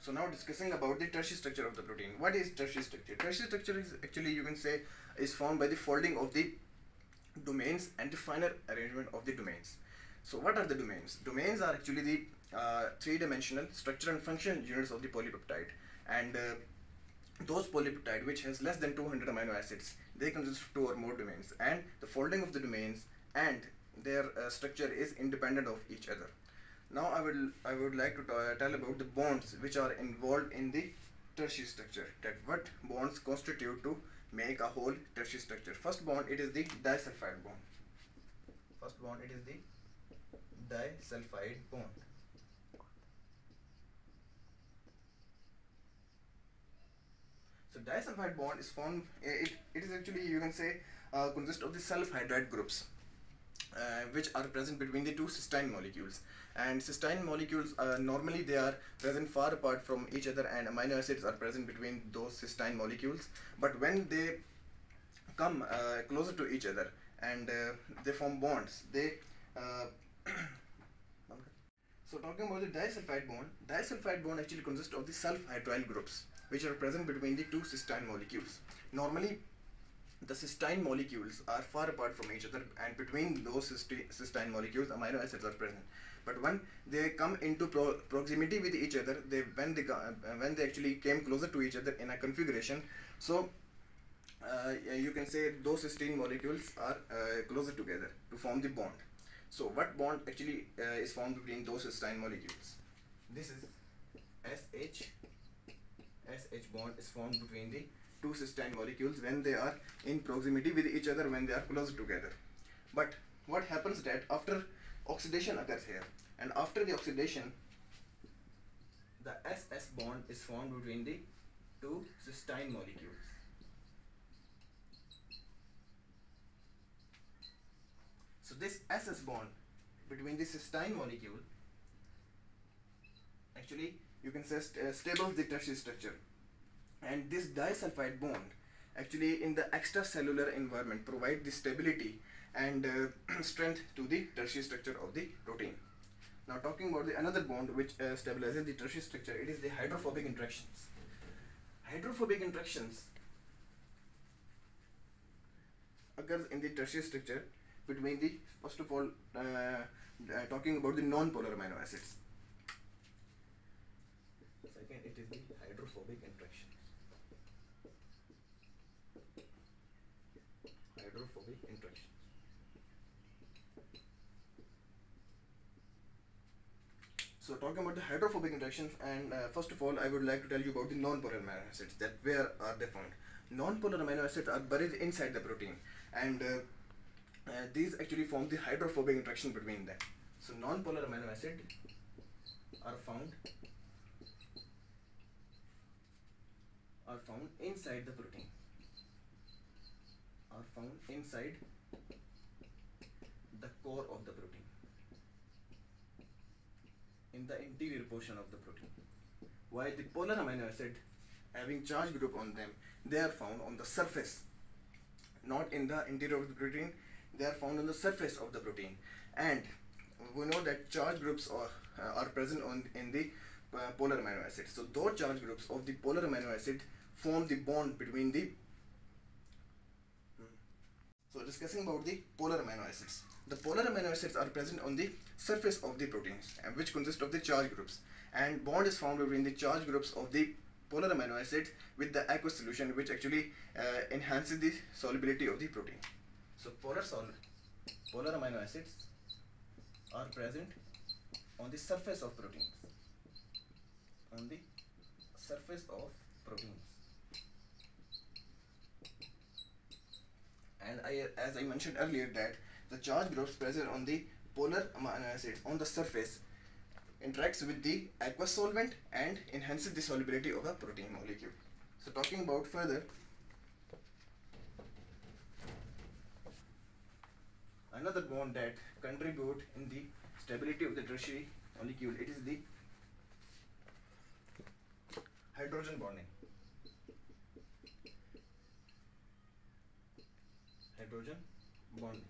So now discussing about the tertiary structure of the protein. What is tertiary structure? Tertiary structure is actually, you can say, is formed by the folding of the domains and the finer arrangement of the domains. So what are the domains? Domains are actually the three-dimensional structure and function units of the polypeptide, and those polypeptide which has less than 200 amino acids, they consist of two or more domains, and the folding of the domains and their structure is independent of each other. Now I would like to tell about the bonds which are involved in the tertiary structure, that what bonds constitute to make a whole tertiary structure. First bond, it is the disulfide bond. First bond, it is the disulfide bond. So disulfide bond is formed, it is actually, you can say, consists of the self hydride groups, which are present between the two cysteine molecules. And cysteine molecules, normally they are present far apart from each other, and amino acids are present between those cysteine molecules. But when they come closer to each other and they form bonds, they so talking about the disulfide bond actually consists of the self hydryl groups which are present between the two cysteine molecules. Normally the cysteine molecules are far apart from each other, and between those cysteine molecules amino acids are present. But when they come into proximity with each other, when they actually came closer to each other in a configuration, so you can say those cysteine molecules are closer together to form the bond. So what bond actually is formed between those cysteine molecules? This is SH. SH bond is formed between the two cysteine molecules when they are in proximity with each other, when they are close together. But what happens that after oxidation occurs here, and after the oxidation the SS bond is formed between the two cysteine molecules. So this SS bond between the cysteine molecule actually, you can say, stables the tertiary structure, and this disulfide bond actually in the extracellular environment provide the stability and strength to the tertiary structure of the protein. Now talking about the another bond which stabilizes the tertiary structure, it is the hydrophobic interactions. Hydrophobic interactions occurs in the tertiary structure between the, first of all, talking about the non-polar amino acids. Second, it is the hydrophobic interactions. Hydrophobic interactions. So talking about the hydrophobic interactions, and first of all I would like to tell you about the non-polar amino acids, that where are they found. Non-polar amino acids are buried inside the protein, and these actually form the hydrophobic interaction between them. So non-polar amino acids are found inside the protein, are found inside the core of the protein, in the interior portion of the protein, while the polar amino acid having charge group on them, they are found on the surface, not in the interior of the protein, they are found on the surface of the protein. And we know that charge groups are present in the polar amino acid. So those charge groups of the polar amino acid form the bond between the so discussing about the polar amino acids. The polar amino acids are present on the surface of the proteins, which consist of the charge groups, and bond is found between the charge groups of the polar amino acid with the aqueous solution, which actually enhances the solubility of the protein. So polar amino acids are present on the surface of proteins, on the surface of proteins. And as I mentioned earlier, that the charge groups present on the polar amino acids on the surface interacts with the aqueous solvent and enhances the solubility of a protein molecule. So talking about further, another bond that contribute in the stability of the tertiary molecule, it is the hydrogen bonding. Hydrogen bonding.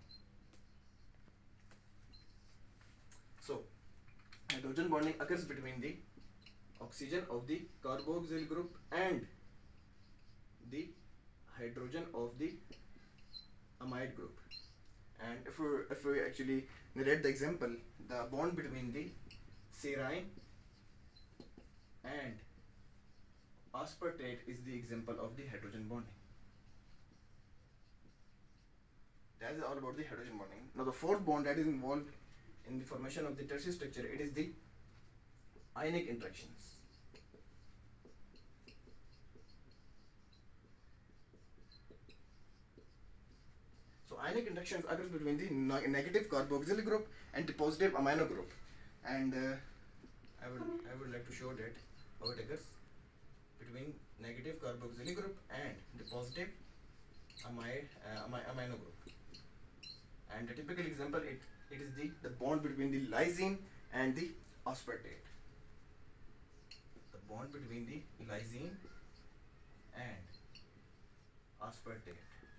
So hydrogen bonding occurs between the oxygen of the carboxyl group and the hydrogen of the amide group. And if we actually narrate the example, the bond between the serine and aspartate is the example of the hydrogen bonding. That is all about the hydrogen bonding. Now the fourth bond that is involved in the formation of the tertiary structure, it is the ionic interactions. So ionic interactions occurs between the negative carboxyl group and the positive amino group, and I would like to show that how it occurs between negative carboxyl group and the positive amino group. And the typical example, it is the bond between the lysine and the aspartate. The bond between the lysine and aspartate.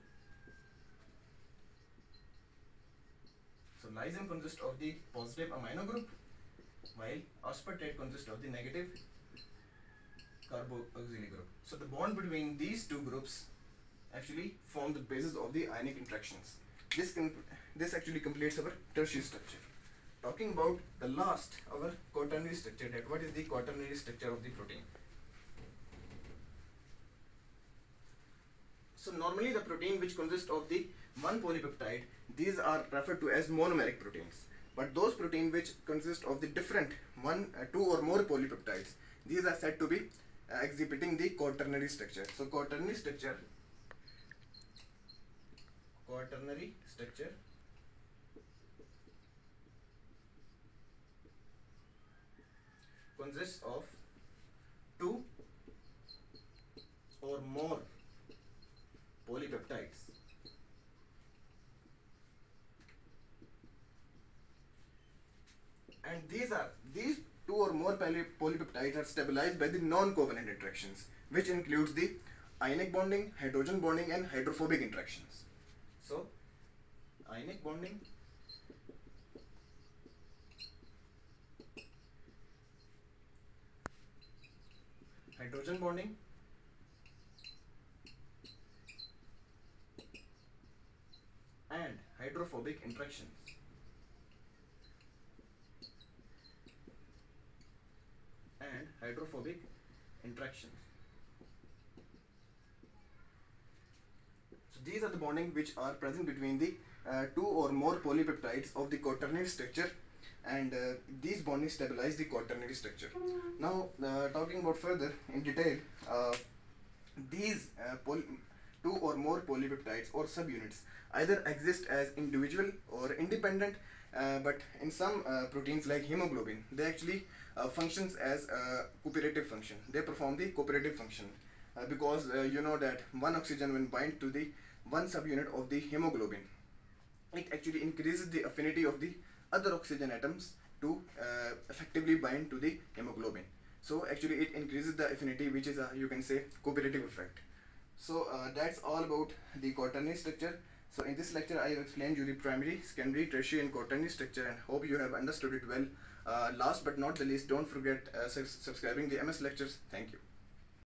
So lysine consists of the positive amino group, while aspartate consists of the negative carboxyl group. So the bond between these two groups actually form the basis of the ionic interactions. This actually completes our tertiary structure. Talking about the last, our quaternary structure, that what is the quaternary structure of the protein. So normally the protein which consists of the one polypeptide, these are referred to as monomeric proteins. But those proteins which consist of the different two or more polypeptides, these are said to be exhibiting the quaternary structure. So quaternary structure consists of two or more polypeptides. And these two or more polypeptides are stabilized by the non-covalent interactions, which includes the ionic bonding, hydrogen bonding, and hydrophobic interactions. So ionic bonding, hydrogen bonding, and hydrophobic interactions. So these are the bonding which are present between the two or more polypeptides of the quaternary structure, and these bonding stabilize the quaternary structure. Now talking about further in detail, these two or more polypeptides or subunits either exist as individual or independent, but in some proteins like hemoglobin, they actually functions as a cooperative function. They perform the cooperative function because you know that one oxygen when bind to the one subunit of the hemoglobin, it actually increases the affinity of the other oxygen atoms to effectively bind to the hemoglobin. So actually it increases the affinity, which is a, you can say, cooperative effect. So that's all about the quaternary structure. So in this lecture I have explained you the primary, secondary, tertiary and quaternary structure, and hope you have understood it well. Last but not the least, don't forget subscribing the MS lectures. Thank you.